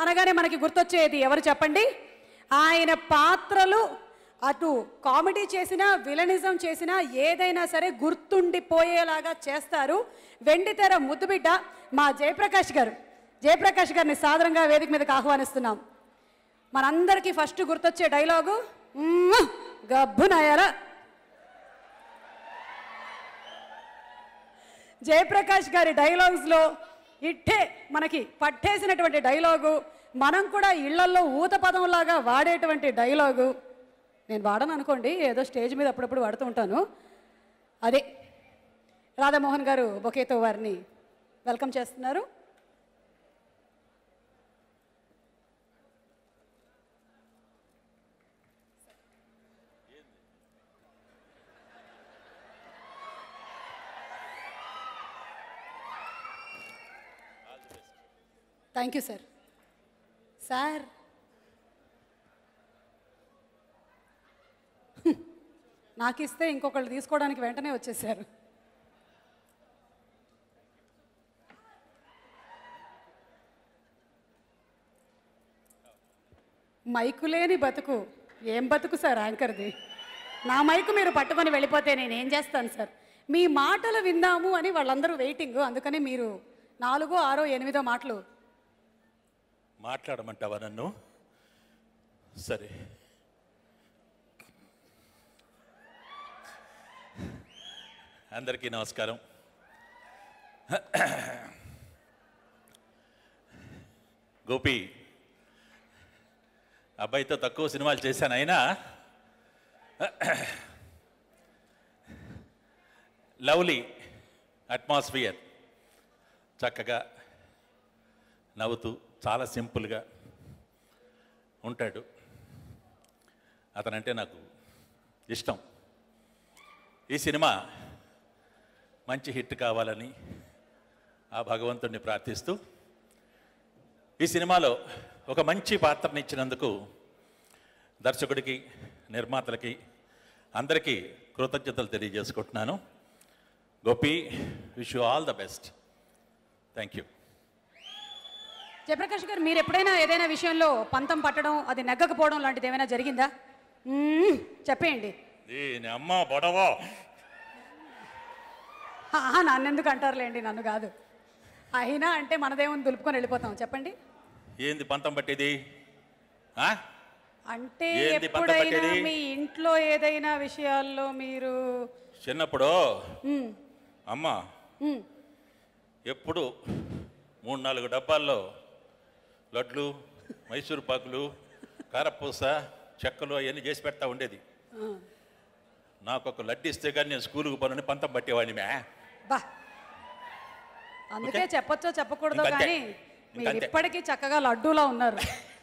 అనగానే మనకి గుర్తొచ్చేది ఎవరు చెప్పండి? ఆయన పాత్రలు అటు కామెడీ చేసినా విలనిజం చేసినా ఏదైనా సరే గుర్తుండిపోయేలాగా చేస్తారు. వెండితెర ముద్దుబిడ్డ మా జయప్రకాష్ గారు. జయప్రకాష్ గారిని సాదరంగా వేదిక మీదకి ఆహ్వానిస్తున్నాం. మనందరికీ ఫస్ట్ గుర్తొచ్చే డైలాగు గబ్బునాయాల. జయప్రకాష్ గారి డైలాగ్స్లో ఇట్టే మనకి పట్టేసినటువంటి డైలాగు, మనం కూడా ఇళ్లల్లో ఊత పదంలాగా వాడేటువంటి డైలాగు. నేను వాడను అనుకోండి, ఏదో స్టేజ్ మీద అప్పుడప్పుడు వాడుతూ ఉంటాను. అదే రాధామోహన్ గారు బొకేతో వారిని వెల్కమ్ చేస్తున్నారు. Thank you sir. సార్ నాకు ఇస్తే ఇంకొకళ్ళు తీసుకోవడానికి వెంటనే వచ్చేసారు. మైకు లేని బతుకు ఏం బతుకు సార్ యాంకర్ది? నా మైకు మీరు పట్టుకొని వెళ్ళిపోతే నేనేం చేస్తాను సార్? మీ మాటలు విందాము అని వాళ్ళందరూ వెయిటింగ్. అందుకని మీరు 4, 6, 8 మాటలు మాట్లాడమంటావా నన్ను? సరే, అందరికీ నమస్కారం. గోపి అబ్బాయితో తక్కువ సినిమాలు చేశాను, అయినా లవ్లీ అట్మాస్ఫియర్, చక్కగా నవ్వుతూ చాలా సింపుల్గా ఉంటాడు. అతనంటే నాకు ఇష్టం. ఈ సినిమా మంచి హిట్ కావాలని ఆ భగవంతుడిని ప్రార్థిస్తూ ఈ సినిమాలో ఒక మంచి పాత్రనిచ్చినందుకు దర్శకుడికి, నిర్మాతలకి, అందరికీ కృతజ్ఞతలు తెలియజేసుకుంటున్నాను. Gopi, wish you all the best. Thank you. Jayaprakash garu, మీరు ఎప్పుడైనా ఏదైనా విషయంలో పంతం పట్టడం, అది నెగ్గకపోవడం లాంటిది ఏమైనా జరిగిందా? చెప్పేయండి. అమ్మ బొడవో. నన్నెందుకు అంటారులేండి, నన్ను కాదు. అయినా అంటే మనదేముంది, దులుపుకొని వెళ్ళిపోతాం. చెప్పండి. ఏంది పంతం పట్టేది? అంటే ఎప్పుడైనా మీ ఇంట్లో ఏదైనా విషయాల్లో మీరు చిన్నప్పుడు అమ్మ ఎప్పుడు 3-4 డబ్బాల్లో లడ్లు, మైసూరు పాకులు, కారపూస, చెక్కలు అవన్నీ చేసి పెడతా ఉండేది. నాకు ఒక లడ్డు ఇస్తే కానీ నేను స్కూల్కి పోనని పంతం పట్టేవాడిని. బా, అందుకే చెప్పొచ్చో చెప్పకూడదో కానీ మీరు ఇప్పటికీ చక్కగా లడ్డూలా ఉన్నారు.